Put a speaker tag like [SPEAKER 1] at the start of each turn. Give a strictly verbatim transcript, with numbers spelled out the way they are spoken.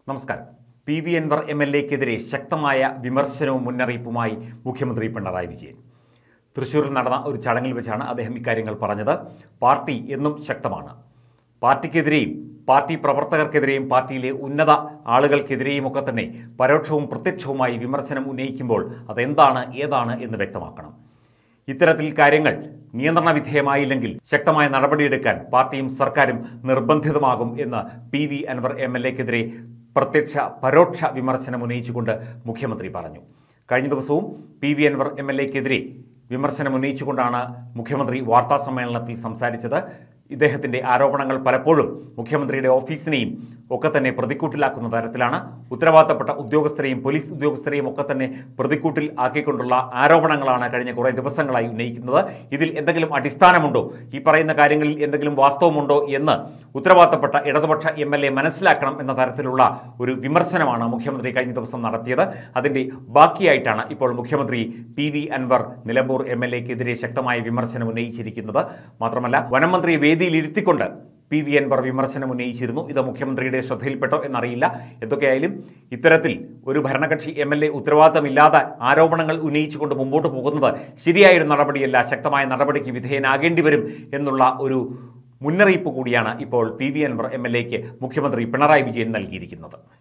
[SPEAKER 1] നമസ്കാരം. P V Anvar M L എക്കെതിരെ ശക്തമായ വിമർശനവും മുന്നറിയിപ്പുമായി മുഖ്യമന്ത്രി പിണറായി വിജയൻ. തൃശ്ശൂരിൽ നടന്ന ഒരു ചടങ്ങിൽ വെച്ചാണ് അദ്ദേഹം ഇക്കാര്യങ്ങൾ പറഞ്ഞത്. പാർട്ടി എന്നും ശക്തമാണ്. പാർട്ടിക്കെതിരെയും പാർട്ടി പ്രവർത്തകർക്കെതിരെയും പാർട്ടിയിലെ ഉന്നത ആളുകൾക്കെതിരെയും ഒക്കെ തന്നെ പരോക്ഷവും പ്രത്യക്ഷവുമായി വിമർശനം ഉന്നയിക്കുമ്പോൾ അതെന്താണ് ഏതാണ് എന്ന് വ്യക്തമാക്കണം. ഇത്തരത്തിൽ കാര്യങ്ങൾ നിയന്ത്രണ വിധേയമായില്ലെങ്കിൽ ശക്തമായ നടപടിയെടുക്കാൻ പാർട്ടിയും സർക്കാരും നിർബന്ധിതമാകും എന്ന് P V Anvar M L എക്കെതിരെ പ്രത്യക്ഷ പരോക്ഷ വിമർശനം ഉന്നയിച്ചുകൊണ്ട് മുഖ്യമന്ത്രി പറഞ്ഞു. കഴിഞ്ഞ ദിവസവും P V Anvar M L എക്കെതിരെ വിമർശനം ഉന്നയിച്ചുകൊണ്ടാണ് മുഖ്യമന്ത്രി വാർത്താ സമ്മേളനത്തിൽ സംസാരിച്ചത്. ഇദ്ദേഹത്തിൻ്റെ ആരോപണങ്ങൾ പലപ്പോഴും മുഖ്യമന്ത്രിയുടെ ഓഫീസിനെയും ഒക്കെ തന്നെ പ്രതിക്കൂട്ടിലാക്കുന്ന തരത്തിലാണ്. ഉത്തരവാദിത്തപ്പെട്ട ഉദ്യോഗസ്ഥരെയും പോലീസ് ഉദ്യോഗസ്ഥരെയും ഒക്കെ തന്നെ പ്രതിക്കൂട്ടിൽ ആക്കിക്കൊണ്ടുള്ള ആരോപണങ്ങളാണ് കഴിഞ്ഞ കുറേ ദിവസങ്ങളായി ഉന്നയിക്കുന്നത്. ഇതിൽ എന്തെങ്കിലും അടിസ്ഥാനമുണ്ടോ, ഈ പറയുന്ന കാര്യങ്ങളിൽ എന്തെങ്കിലും വാസ്തവമുണ്ടോ എന്ന് ഉത്തരവാദിത്തപ്പെട്ട ഇടതുപക്ഷ എം എൽ എ മനസ്സിലാക്കണം എന്ന തരത്തിലുള്ള ഒരു വിമർശനമാണ് മുഖ്യമന്ത്രി കഴിഞ്ഞ ദിവസം നടത്തിയത്. അതിൻ്റെ ബാക്കിയായിട്ടാണ് ഇപ്പോൾ മുഖ്യമന്ത്രി P V Anvar Nilambur M L എക്കെതിരെ ശക്തമായ വിമർശനം ഉന്നയിച്ചിരിക്കുന്നത്. മാത്രമല്ല, വനമന്ത്രിയെ വേദിയിൽ ഇരുത്തിക്കൊണ്ട് പി വി അൻവർ വിമർശനം ഉന്നയിച്ചിരുന്നു. ഇത് മുഖ്യമന്ത്രിയുടെ ശ്രദ്ധയിൽപ്പെട്ടോ എന്നറിയില്ല. എന്തൊക്കെയായാലും ഇത്തരത്തിൽ ഒരു ഭരണകക്ഷി എം എൽ എ ഉത്തരവാദിത്തമില്ലാതെ ആരോപണങ്ങൾ ഉന്നയിച്ചുകൊണ്ട് മുമ്പോട്ട് പോകുന്നത് ശരിയായൊരു നടപടിയല്ല, ശക്തമായ നടപടിക്ക് വിധേയനാകേണ്ടി വരും എന്നുള്ള ഒരു മുന്നറിയിപ്പ് കൂടിയാണ് ഇപ്പോൾ P V Anvar M L എക്ക് മുഖ്യമന്ത്രി പിണറായി വിജയൻ നൽകിയിരിക്കുന്നത്.